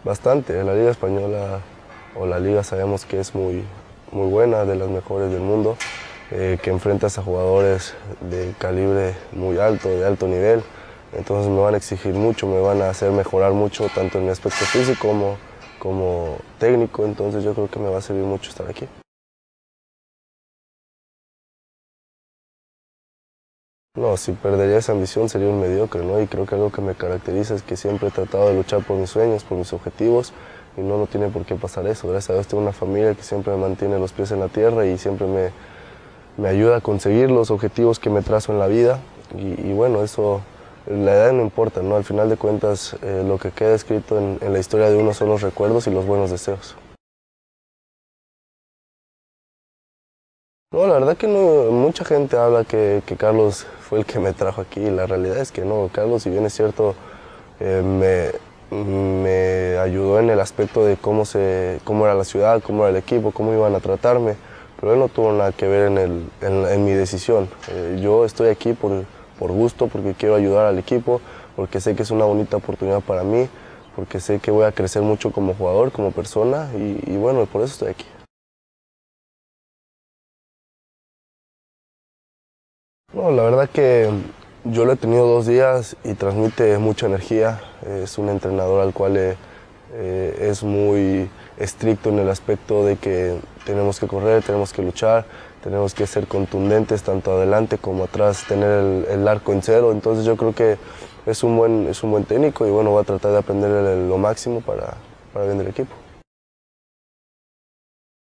Bastante, la Liga Española o la Liga sabemos que es muy buena, de las mejores del mundo, que enfrentas a jugadores de calibre muy alto, de alto nivel, entonces me van a exigir mucho, me van a hacer mejorar mucho, tanto en mi aspecto físico como técnico, entonces yo creo que me va a servir mucho estar aquí. No, si perdería esa ambición sería un mediocre, ¿no? Y creo que algo que me caracteriza es que siempre he tratado de luchar por mis sueños, por mis objetivos, y no tiene por qué pasar eso. Gracias a Dios tengo una familia que siempre me mantiene los pies en la tierra y siempre me ayuda a conseguir los objetivos que me trazo en la vida. Y bueno, eso, la edad no importa, ¿no? Al final de cuentas, lo que queda escrito en la historia de uno son los recuerdos y los buenos deseos. No, la verdad que no, mucha gente habla que Carlos fue el que me trajo aquí, y la realidad es que no, Carlos, si bien es cierto, me ayudó en el aspecto de cómo era la ciudad, cómo era el equipo, cómo iban a tratarme, pero él no tuvo nada que ver en mi decisión. Yo estoy aquí por gusto, porque quiero ayudar al equipo, porque sé que es una bonita oportunidad para mí, porque sé que voy a crecer mucho como jugador, como persona, y bueno, por eso estoy aquí. No, la verdad que yo lo he tenido 2 días y transmite mucha energía. Es un entrenador al cual es muy estricto en el aspecto de que tenemos que correr, tenemos que luchar, tenemos que ser contundentes tanto adelante como atrás, tener el arco en cero. Entonces yo creo que es un buen técnico y bueno, voy a tratar de aprender lo máximo para bien del equipo.